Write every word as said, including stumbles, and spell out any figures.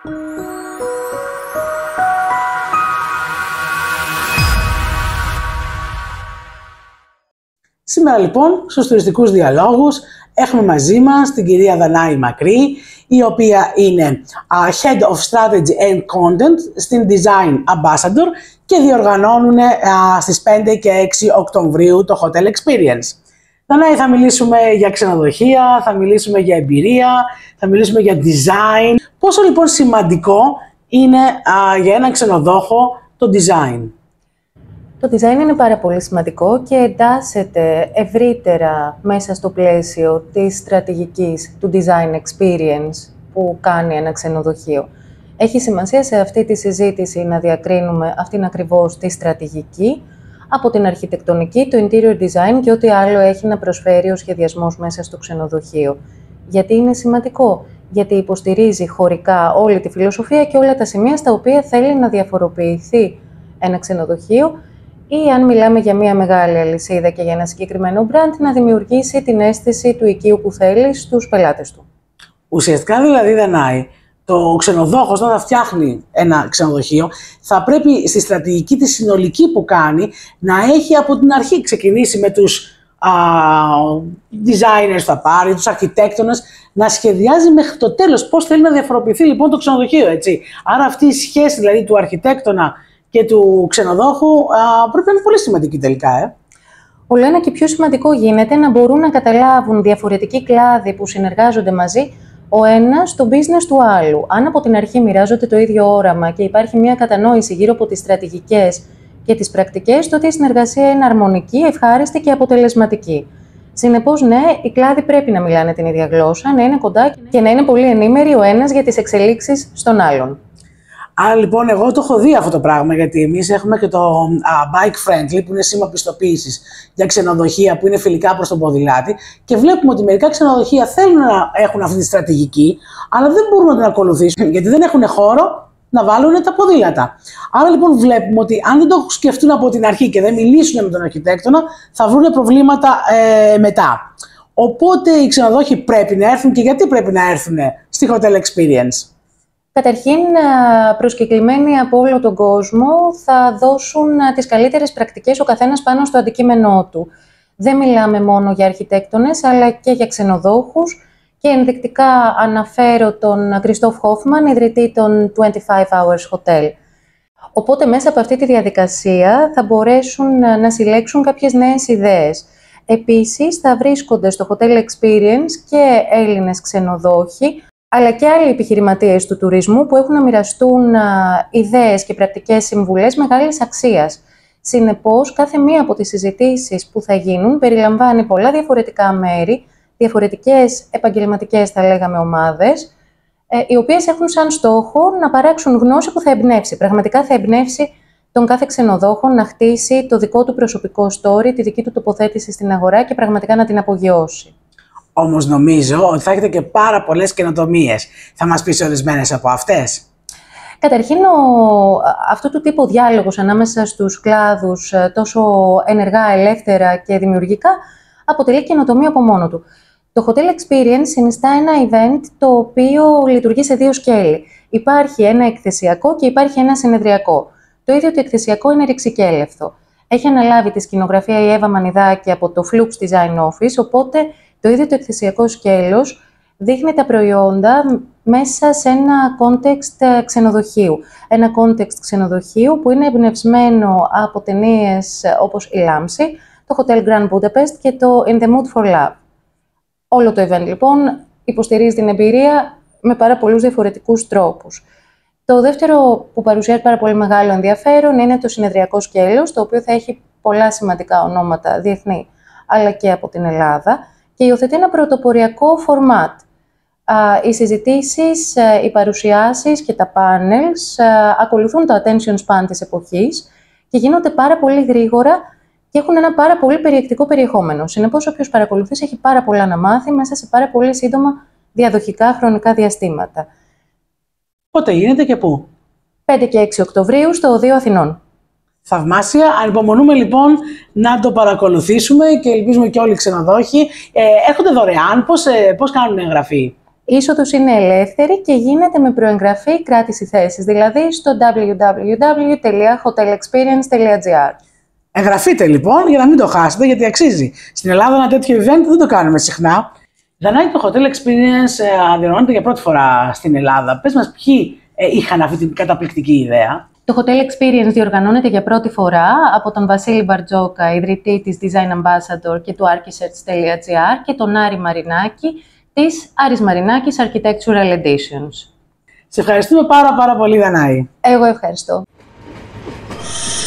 Σήμερα λοιπόν στους τουριστικούς διαλόγους έχουμε μαζί μας την κυρία Δανάη Μακρύ, η οποία είναι uh, Head of Strategy and Content στην Design Ambassador και διοργανώνουν uh, στις πέντε και έξι Οκτωβρίου το Hotel Experience. Δανάη, θα μιλήσουμε για ξενοδοχεία, θα μιλήσουμε για εμπειρία, θα μιλήσουμε για design. Πόσο λοιπόν σημαντικό είναι uh, για έναν ξενοδόχο το design? Το design είναι πάρα πολύ σημαντικό και εντάσσεται ευρύτερα μέσα στο πλαίσιο της στρατηγικής του design experience που κάνει ένα ξενοδοχείο. Έχει σημασία σε αυτή τη συζήτηση να διακρίνουμε αυτήν ακριβώς τη στρατηγική από την αρχιτεκτονική, το interior design και ό,τι άλλο έχει να προσφέρει ο σχεδιασμός μέσα στο ξενοδοχείο. Γιατί είναι σημαντικό? Γιατί υποστηρίζει χωρικά όλη τη φιλοσοφία και όλα τα σημεία στα οποία θέλει να διαφοροποιηθεί ένα ξενοδοχείο, ή αν μιλάμε για μια μεγάλη αλυσίδα και για ένα συγκεκριμένο brand, να δημιουργήσει την αίσθηση του οικείου που θέλει στους πελάτες του. Ουσιαστικά δηλαδή, Δανάη, το ξενοδόχος όταν θα φτιάχνει ένα ξενοδοχείο θα πρέπει στη στρατηγική τη συνολική που κάνει να έχει από την αρχή ξεκινήσει με τους α, designers που θα πάρει, τους αρχιτέκτονες, να σχεδιάζει μέχρι το τέλος πώς θέλει να διαφοροποιηθεί λοιπόν το ξενοδοχείο, έτσι. Άρα αυτή η σχέση δηλαδή του αρχιτέκτονα και του ξενοδόχου α, πρέπει να είναι πολύ σημαντική τελικά. Ε. Όλο ένα και πιο σημαντικό γίνεται να μπορούν να καταλάβουν διαφορετικοί κλάδοι που συνεργάζονται μαζί ο ένας το business του άλλου. Αν από την αρχή μοιράζονται το ίδιο όραμα και υπάρχει μια κατανόηση γύρω από τις στρατηγικές και τις πρακτικές, τότε η συνεργασία είναι αρμονική, ευχάριστη και αποτελεσματική. Συνεπώς, ναι, οι κλάδοι πρέπει να μιλάνε την ίδια γλώσσα, να είναι κοντά και να είναι πολύ ενήμεροι ο ένας για τις εξελίξεις στον άλλον. Άρα λοιπόν, εγώ το έχω δει αυτό το πράγμα, γιατί εμείς έχουμε και το uh, Bike Friendly, που είναι σήμα πιστοποίησης για ξενοδοχεία που είναι φιλικά προς τον ποδηλάτη, και βλέπουμε ότι μερικά ξενοδοχεία θέλουν να έχουν αυτή τη στρατηγική, αλλά δεν μπορούν να την ακολουθήσουν, γιατί δεν έχουν χώρο να βάλουν τα ποδήλατα. Άρα λοιπόν βλέπουμε ότι αν δεν το σκεφτούν από την αρχή και δεν μιλήσουν με τον αρχιτέκτονα, θα βρουν προβλήματα ε, μετά. Οπότε οι ξενοδόχοι πρέπει να έρθουν, και γιατί πρέπει να έρθουν στη Hotel Experience? Καταρχήν, προσκεκλημένοι από όλο τον κόσμο θα δώσουν τις καλύτερες πρακτικές ο καθένας πάνω στο αντικείμενό του. Δεν μιλάμε μόνο για αρχιτέκτονες, αλλά και για ξενοδόχους, και ενδεικτικά αναφέρω τον Κριστόφ Χόφμαν, ιδρυτή των είκοσι πέντε hours Hotel. Οπότε μέσα από αυτή τη διαδικασία θα μπορέσουν να συλλέξουν κάποιες νέες ιδέες. Επίσης θα βρίσκονται στο Hotel Experience και Έλληνες ξενοδόχοι, αλλά και άλλοι επιχειρηματίες του τουρισμού που έχουν να μοιραστούν α, ιδέες και πρακτικές συμβουλές μεγάλης αξίας. Συνεπώς, κάθε μία από τις συζητήσεις που θα γίνουν περιλαμβάνει πολλά διαφορετικά μέρη, διαφορετικές επαγγελματικές, θα λέγαμε, ομάδες, ε, οι οποίες έχουν σαν στόχο να παράξουν γνώση που θα εμπνεύσει. Πραγματικά θα εμπνεύσει τον κάθε ξενοδόχο να χτίσει το δικό του προσωπικό story, τη δική του τοποθέτηση στην αγορά και πραγματικά να την απογειώσει. Όμως νομίζω ότι θα έχετε και πάρα πολλές καινοτομίες. Θα μας πεις ορισμένες από αυτές? Καταρχήν, ο, αυτού του τύπου διάλογος ανάμεσα στους κλάδους τόσο ενεργά, ελεύθερα και δημιουργικά αποτελεί καινοτομία από μόνο του. Το Hotel Experience συνιστά ένα event το οποίο λειτουργεί σε δύο σκέλη. Υπάρχει ένα εκθεσιακό και υπάρχει ένα συνεδριακό. Το ίδιο το εκθεσιακό είναι ρηξικέλευθο. Έχει αναλάβει τη σκηνογραφία η Εύα Μανιδάκη από το Flux Design Office, οπότε το ίδιο το εκθεσιακό σκέλος δείχνει τα προϊόντα μέσα σε ένα context ξενοδοχείου. Ένα context ξενοδοχείου που είναι εμπνευσμένο από ταινίες όπως η Λάμψη, το Hotel Grand Budapest και το In the Mood for Love. Όλο το event λοιπόν υποστηρίζει την εμπειρία με πάρα πολλούς διαφορετικούς τρόπους. Το δεύτερο που παρουσιάζει πάρα πολύ μεγάλο ενδιαφέρον είναι το συνεδριακό σκέλος, το οποίο θα έχει πολλά σημαντικά ονόματα διεθνή αλλά και από την Ελλάδα, και υιοθετεί ένα πρωτοποριακό format. Οι συζητήσεις, οι παρουσιάσεις και τα panels ακολουθούν το attention span της εποχής και γίνονται πάρα πολύ γρήγορα και έχουν ένα πάρα πολύ περιεκτικό περιεχόμενο. Συνεπώς, όποιος παρακολουθήσει έχει πάρα πολλά να μάθει μέσα σε πάρα πολύ σύντομα διαδοχικά χρονικά διαστήματα. Πότε γίνεται και πού? πέντε και έξι Οκτωβρίου στο Οδείο Αθηνών. Θαυμάσια. Ανυπομονούμε λοιπόν να το παρακολουθήσουμε και ελπίζουμε και όλοι οι ξενοδόχοι. Ε, έρχονται δωρεάν. Πώς, ε, πώς κάνουν εγγραφή? Η είσοδος είναι ελεύθερη και γίνεται με προεγγραφή ή κράτηση θέσης, δηλαδή στο double-u double-u double-u τελεία hotel experience τελεία gr. Εγγραφείτε λοιπόν για να μην το χάσετε, γιατί αξίζει. Στην Ελλάδα ένα τέτοιο event δεν το κάνουμε συχνά. Δανάη, το Hotel Experience ε, διοργανώνεται για πρώτη φορά στην Ελλάδα. Πες μας ποιοι ε, είχαν αυτή την καταπληκτική ιδέα. Το Hotel Experience διοργανώνεται για πρώτη φορά από τον Βασίλη Μπαρτζόκα, ιδρυτή της Design Ambassador και του archisearch τελεία gr και τον Άρη Μαρινάκη της Άρης Μαρινάκης Architectural Editions. Σε ευχαριστούμε πάρα πάρα πολύ, Δανάη. Εγώ ευχαριστώ.